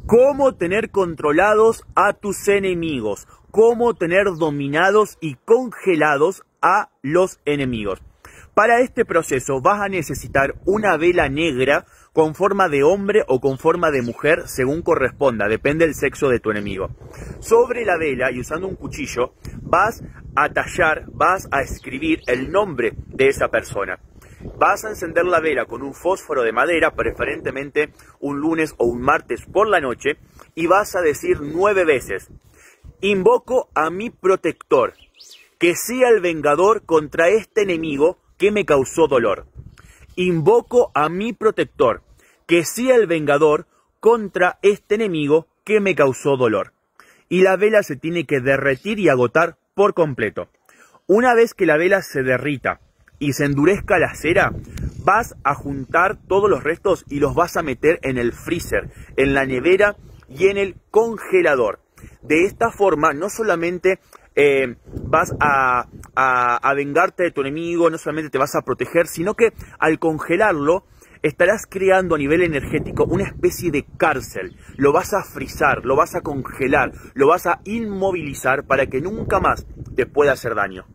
Cómo tener controlados a tus enemigos. Cómo tener dominados y congelados a los enemigos. Para este proceso vas a necesitar una vela negra con forma de hombre o con forma de mujer, según corresponda, depende del sexo de tu enemigo. Sobre la vela y usando un cuchillo vas a tallar, vas a escribir el nombre de esa persona. Vas a encender la vela con un fósforo de madera, preferentemente un lunes o un martes por la noche, y vas a decir 9 veces: invoco a mi protector, que sea el vengador contra este enemigo que me causó dolor. Invoco a mi protector, que sea el vengador contra este enemigo que me causó dolor. Y la vela se tiene que derretir y agotar por completo. Una vez que la vela se derrita y se endurezca la cera, vas a juntar todos los restos y los vas a meter en el freezer, en la nevera y en el congelador. De esta forma no solamente vas a vengarte de tu enemigo, no solamente te vas a proteger, sino que al congelarlo estarás creando a nivel energético una especie de cárcel. Lo vas a frizar, lo vas a congelar, lo vas a inmovilizar para que nunca más te pueda hacer daño.